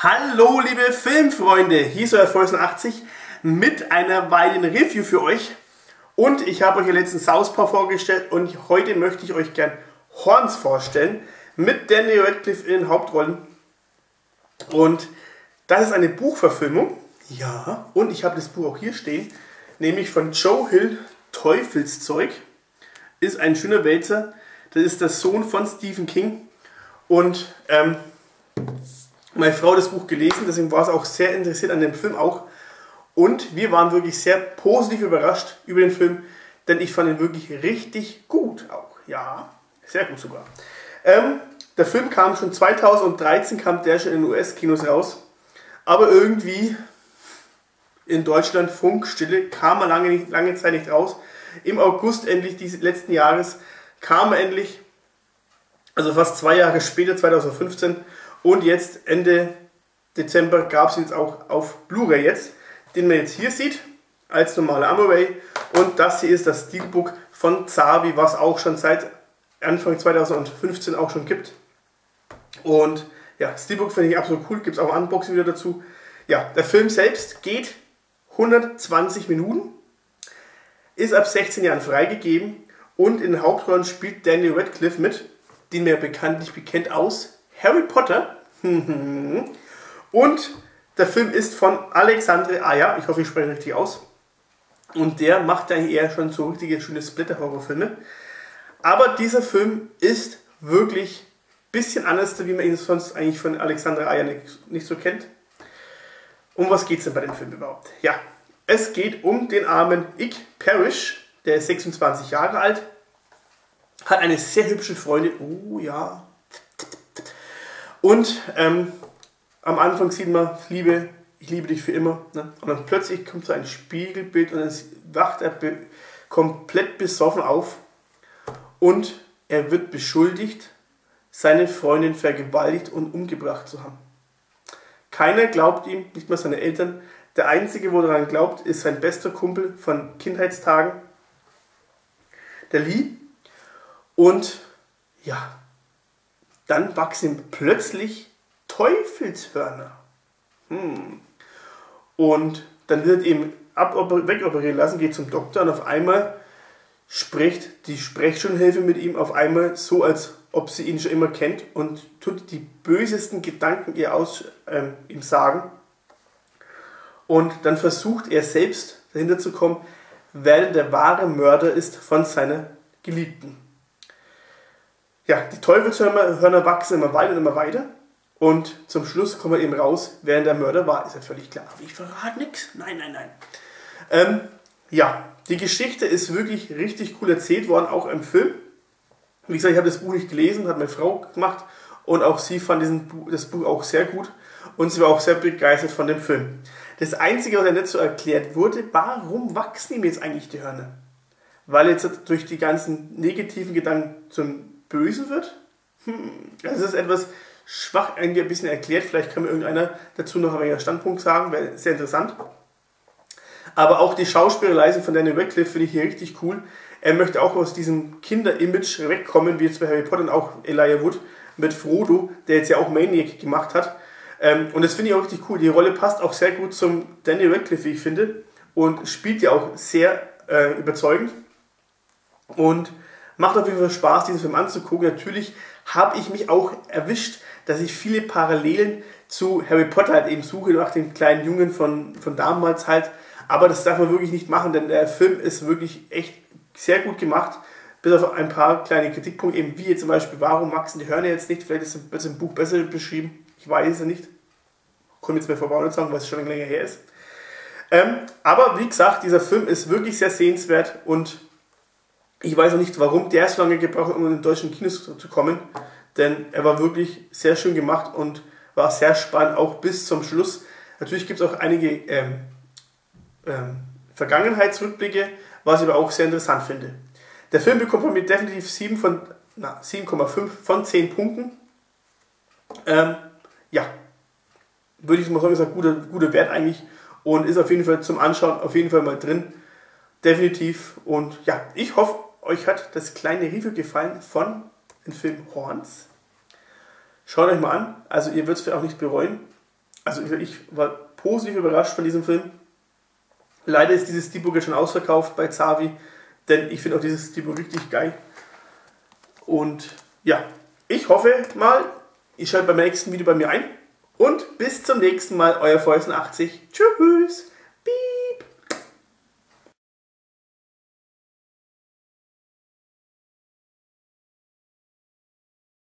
Hallo liebe Filmfreunde, hier ist euer Volkswagen80 mit einer weiteren Review für euch. Und ich habe euch ja letztens Southpaw vorgestellt und heute möchte ich euch gern Horns vorstellen mit Daniel Radcliffe in den Hauptrollen. Und das ist eine Buchverfilmung, ja, und ich habe das Buch auch hier stehen, nämlich von Joe Hill, Teufelszeug. Ist ein schöner Wälzer, das ist der Sohn von Stephen King und meine Frau hat das Buch gelesen, deswegen war es auch sehr interessiert an dem Film auch. Und wir waren wirklich sehr positiv überrascht über den Film, denn ich fand ihn wirklich richtig gut auch. Ja, sehr gut sogar. Der Film kam schon 2013, kam der schon in den US-Kinos raus. Aber irgendwie in Deutschland Funkstille, kam er lange Zeit nicht raus. Im August endlich dieses letzten Jahres kam er endlich, also fast 2 Jahre später, 2015. Und jetzt Ende Dezember gab es ihn jetzt auch auf Blu-ray jetzt, den man jetzt hier sieht, als normaler Blu-ray. Und das hier ist das Steelbook von Zavi, was auch schon seit Anfang 2015 auch schon gibt. Und ja, Steelbook finde ich absolut cool, gibt es auch ein Unboxing wieder dazu. Ja, der Film selbst geht 120 Minuten, ist ab 16 Jahren freigegeben und in den Hauptrollen spielt Daniel Radcliffe mit, den man bekanntlich bekennt aus Harry Potter. Und der Film ist von Alexandre Aja, ich hoffe, ich spreche richtig aus. Und der macht ja eher schon so richtige schöne Splatter-Horrorfilme. Aber dieser Film ist wirklich ein bisschen anders, wie man ihn sonst eigentlich von Alexandre Aja nicht so kennt. Um was geht es denn bei dem Film überhaupt? Ja, es geht um den armen Ike Parrish, der ist 26 Jahre alt, hat eine sehr hübsche Freundin, oh ja. Und am Anfang sieht man, ich liebe dich für immer. Ne? Und dann plötzlich kommt so ein Spiegelbild und dann wacht er komplett besoffen auf. Und er wird beschuldigt, seine Freundin vergewaltigt und umgebracht zu haben. Keiner glaubt ihm, nicht mal seine Eltern. Der Einzige, wo daran glaubt, ist sein bester Kumpel von Kindheitstagen, der Lee. Und ja, dann wachsen ihm plötzlich Teufelshörner. Und dann wird ihm wegoperieren lassen, geht zum Doktor und auf einmal spricht die Sprechstundenhilfe mit ihm auf einmal so, als ob sie ihn schon immer kennt und tut die bösesten Gedanken ihm sagen. Und dann versucht er selbst dahinter zu kommen, wer der wahre Mörder ist von seiner Geliebten. Ja, die Teufelshörner wachsen immer weiter und immer weiter. Und zum Schluss kommt eben raus, wer der Mörder war. Ist ja völlig klar. Aber ich verrate nichts. Nein, nein, nein. Ja, die Geschichte ist wirklich richtig cool erzählt worden, auch im Film. Wie gesagt, ich habe das Buch nicht gelesen, hat meine Frau gemacht. Und auch sie fand das Buch auch sehr gut. Und sie war auch sehr begeistert von dem Film. Das Einzige, was ja nicht so erklärt wurde, warum wachsen ihm jetzt eigentlich die Hörner? Weil jetzt durch die ganzen negativen Gedanken zum Bösen wird? Das ist etwas schwach irgendwie ein bisschen erklärt. Vielleicht kann mir irgendeiner dazu noch einen Standpunkt sagen, wäre sehr interessant. Aber auch die Schauspielerleistung von Daniel Radcliffe finde ich hier richtig cool. Er möchte auch aus diesem Kinder-Image wegkommen, wie jetzt bei Harry Potter und auch Elijah Wood mit Frodo, der jetzt ja auch Maniac gemacht hat. Und das finde ich auch richtig cool. Die Rolle passt auch sehr gut zum Daniel Radcliffe, wie ich finde. Und spielt ja auch sehr überzeugend. Und macht auf jeden Fall Spaß, diesen Film anzugucken. Natürlich habe ich mich auch erwischt, dass ich viele Parallelen zu Harry Potter halt eben suche, nach dem kleinen Jungen von damals halt. Aber das darf man wirklich nicht machen, denn der Film ist wirklich echt sehr gut gemacht. Bis auf ein paar kleine Kritikpunkte, eben wie jetzt zum Beispiel, warum wachsen die Hörner jetzt nicht? Vielleicht wird es im Buch besser beschrieben. Ich weiß es nicht. Komme jetzt mir vorbei und sagen, weil es schon länger her ist. Aber wie gesagt, dieser Film ist wirklich sehr sehenswert und ich weiß auch nicht, warum der so lange gebraucht hat, um in den deutschen Kinos zu kommen, denn er war wirklich sehr schön gemacht und war sehr spannend, auch bis zum Schluss. Natürlich gibt es auch einige Vergangenheitsrückblicke, was ich aber auch sehr interessant finde. Der Film bekommt von mir definitiv 7,5 von 10 Punkten. Ja, würde ich mal sagen, ist ein guter Wert eigentlich und ist auf jeden Fall zum Anschauen auf jeden Fall mal drin. Definitiv. Und ja, ich hoffe, euch hat das kleine Review gefallen von dem Film Horns. Schaut euch mal an, also ihr würdet es auch nicht bereuen. Also ich war positiv überrascht von diesem Film. Leider ist dieses Steelbook jetzt schon ausverkauft bei Zavi, denn ich finde auch dieses Steelbook richtig geil. Und ja, ich hoffe mal, ihr schaltet beim nächsten Video bei mir ein. Und bis zum nächsten Mal, euer Feuersen80. Tschüss!